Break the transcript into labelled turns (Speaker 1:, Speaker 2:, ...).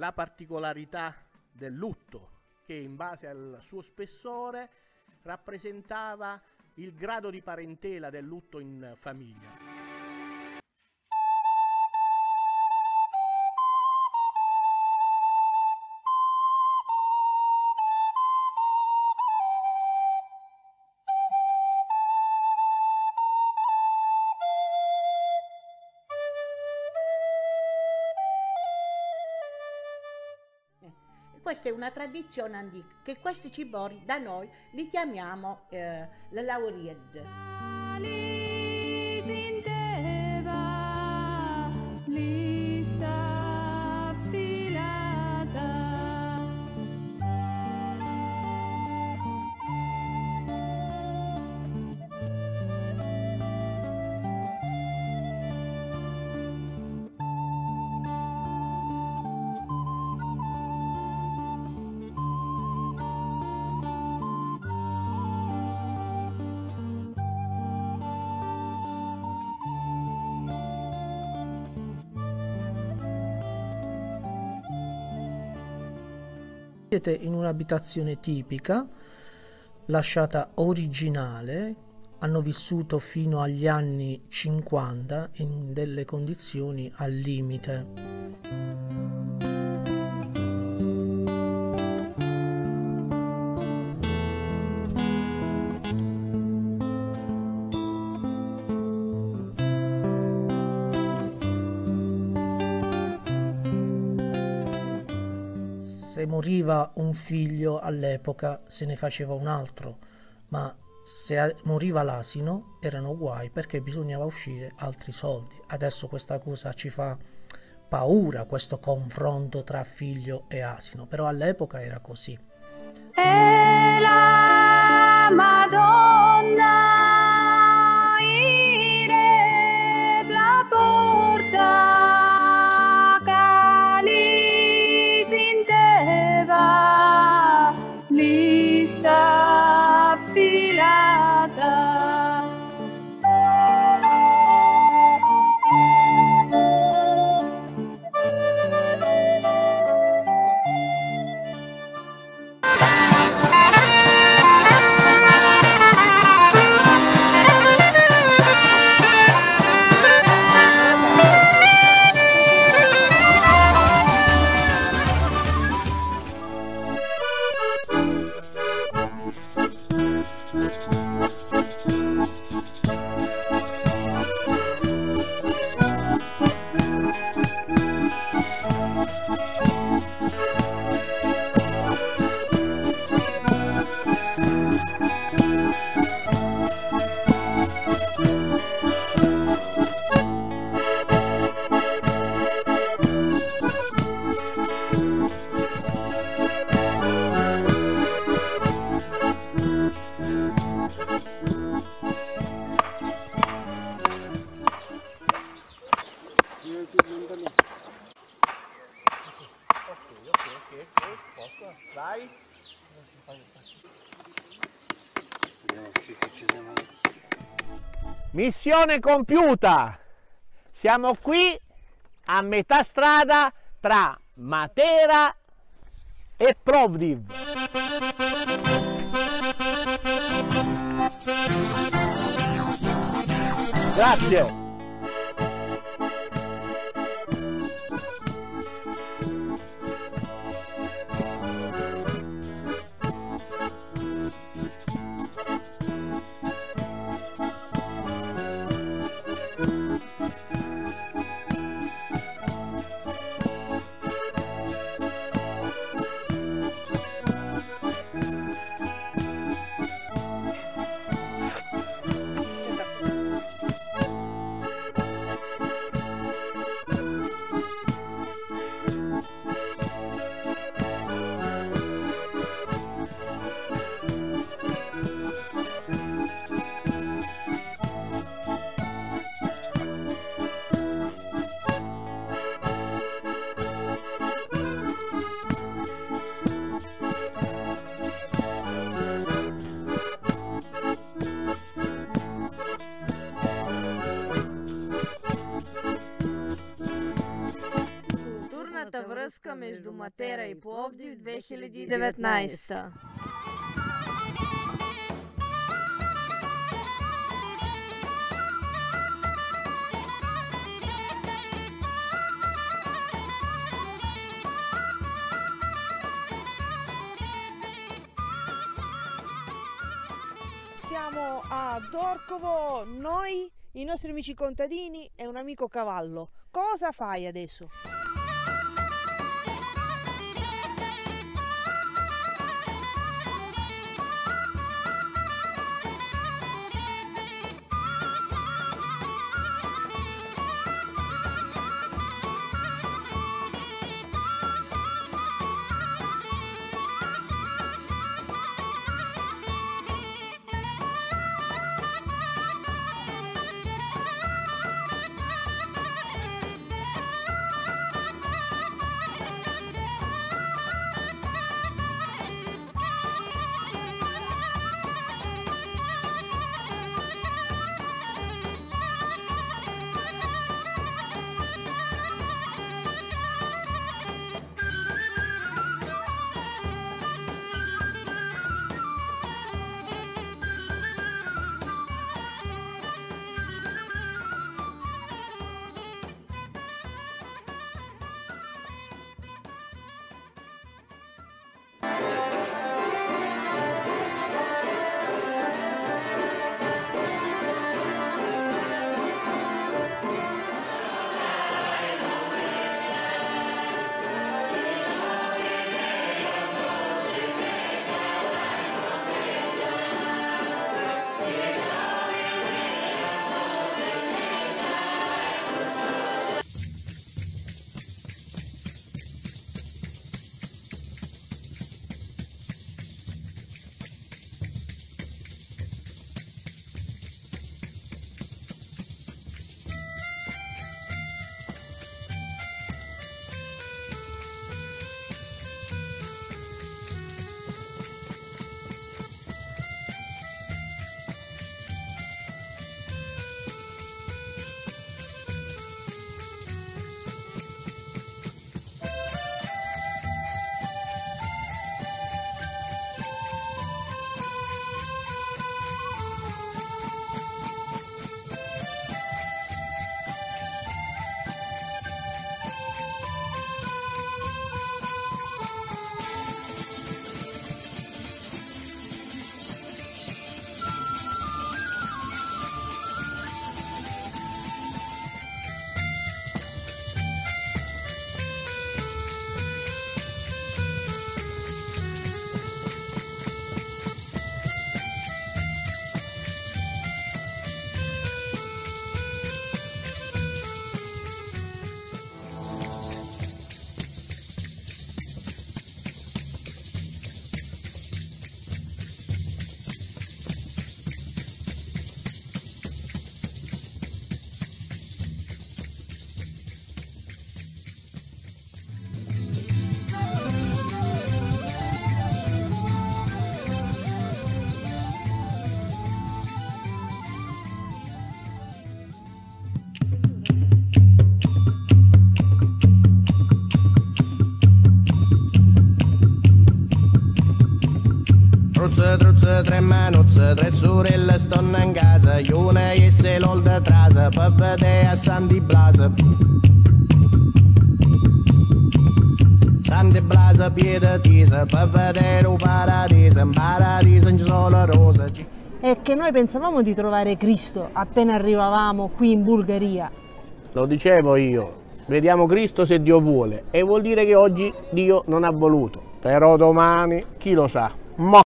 Speaker 1: la particolarità del lutto, che in base al suo spessore rappresentava il grado di parentela del lutto in famiglia.
Speaker 2: Questa è una tradizione antica, che questi cibori da noi li chiamiamo la lauried.
Speaker 3: Siete in un'abitazione tipica, lasciata originale, hanno vissuto fino agli anni 50 in delle condizioni al limite. Se moriva un figlio all'epoca se ne faceva un altro, ma se moriva l'asino erano guai perché bisognava uscire altri soldi. Adesso questa cosa ci fa paura, questo confronto tra figlio e asino, però all'epoca era così.
Speaker 4: E la Madonna ire la porta lista affilata.
Speaker 1: Vai. Missione compiuta! Siamo qui a metà strada tra Matera e Plovdiv. Grazie.
Speaker 5: Гонка между Матера и Пловдив 2019.
Speaker 6: Siamo a Dorcovo, noi, i nostri amici contadini e un amico cavallo. Cosa fai adesso?
Speaker 7: Truzze, tre manuzze, tre sorelle stanno in casa, una e se l'olda trasa, per vedere a Santi Blasa. Santi Blasa, piede tisa, per vedere un paradiso, in paradiso non ci sono rose.
Speaker 6: È che noi pensavamo di trovare Cristo appena arrivavamo qui in Bulgaria.
Speaker 1: Lo dicevo io, vediamo Cristo se Dio vuole, e vuol dire che oggi Dio non ha voluto, però domani chi lo sa.